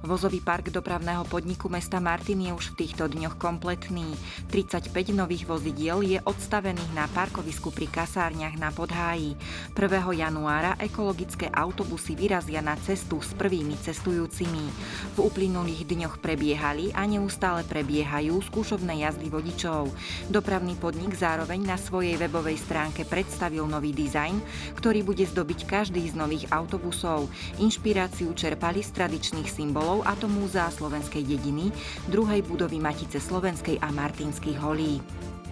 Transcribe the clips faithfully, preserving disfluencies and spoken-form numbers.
Vozový park dopravného podniku mesta Martin je už v týchto dňoch kompletný. tridsaťpäť nových vozidiel je odstavených na parkovisku pri kasárniach na Podháji. prvého januára ekologické autobusy vyrazia na cestu s prvými cestujúcimi. V uplynulých dňoch prebiehali a neustále prebiehajú skúšovné jazdy vodičov. Dopravný podnik zároveň na svojej webovej stránke predstavil nový dizajn, ktorý bude zdobiť každý z nových autobusov. Inšpiráciu čerpali z tradičných symbolov a to Múzea slovenskej dediny, druhej budovy Matice slovenskej a Martinských holí.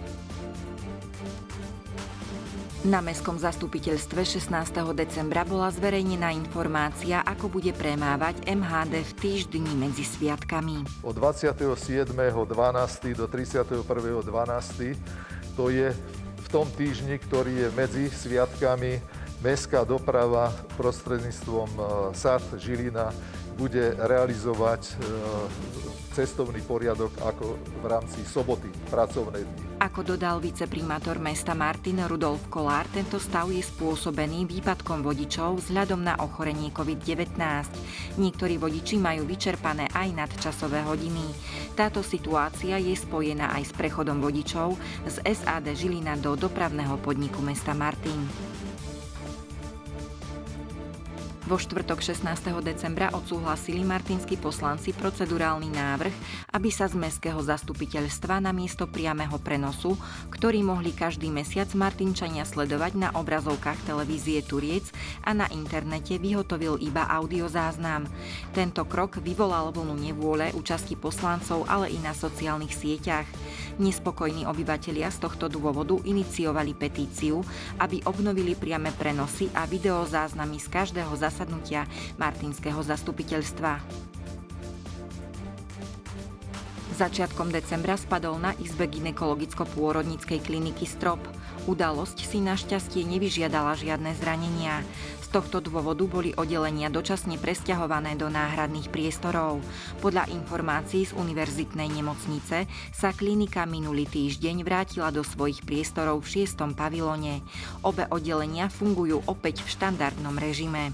Na mestskom zastupiteľstve šestnásteho decembra bola zverejnená informácia, ako bude premávať em há dé v týždni medzi sviatkami. Od dvadsiateho siedmeho decembra do tridsiateho prvého decembra to je v tom týždni, ktorý je medzi sviatkami, mestská doprava prostredníctvom es á té Žilina bude realizovať cestovný poriadok ako v rámci soboty, pracovné dni. Ako dodal viceprimátor mesta Martin Rudolf Kolár, tento stav je spôsobený výpadkom vodičov vzhľadom na ochorenie covid devätnásť. Niektorí vodiči majú vyčerpané aj nadčasové hodiny. Táto situácia je spojená aj s prechodom vodičov z es á dé Žilina do dopravného podniku mesta Martin. Vo štvrtok šestnásteho decembra odsúhlasili martinskí poslanci procedurálny návrh, aby sa z mestského zastupiteľstva namiesto priameho prenosu, ktorý mohli každý mesiac Martinčania sledovať na obrazovkách televízie Turiec a na internete, vyhotovil iba audiozáznam. Tento krok vyvolal vlnu nevôle účasti poslancov, ale i na sociálnych sieťach. Nespokojní obyvatelia z tohto dôvodu iniciovali petíciu, aby obnovili priame prenosy a videozáznamy z každého zasadnutia martinského zastupiteľstva. Začiatkom decembra spadol na izbe gynekologicko-pôrodníckej kliniky strop. Udalosť si našťastie nevyžiadala žiadne zranenia. Z tohto dôvodu boli oddelenia dočasne presťahované do náhradných priestorov. Podľa informácií z univerzitnej nemocnice sa klinika minulý týždeň vrátila do svojich priestorov v šiestom pavilóne. Obe oddelenia fungujú opäť v štandardnom režime.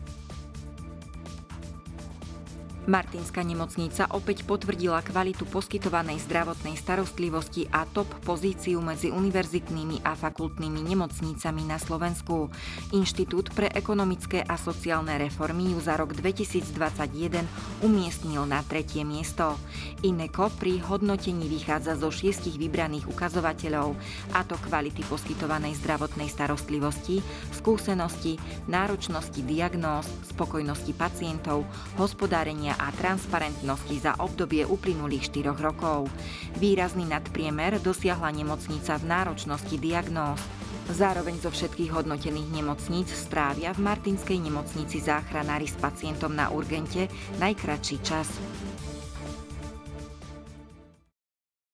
Martinská nemocnica opäť potvrdila kvalitu poskytovanej zdravotnej starostlivosti a top pozíciu medzi univerzitnými a fakultnými nemocnicami na Slovensku. Inštitút pre ekonomické a sociálne reformy ju za rok dvetisícdvadsaťjeden umiestnil na tretie miesto. INECO pri hodnotení vychádza zo šiestich vybraných ukazovateľov, a to kvality poskytovanej zdravotnej starostlivosti, skúsenosti, náročnosti diagnóz, spokojnosti pacientov, hospodárenia a transparentnosti za obdobie uplynulých štyroch rokov. Výrazný nadpriemer dosiahla nemocnica v náročnosti diagnóz. Zároveň zo všetkých hodnotených nemocníc strávia v Martinskej nemocnici záchranári s pacientom na urgente najkratší čas.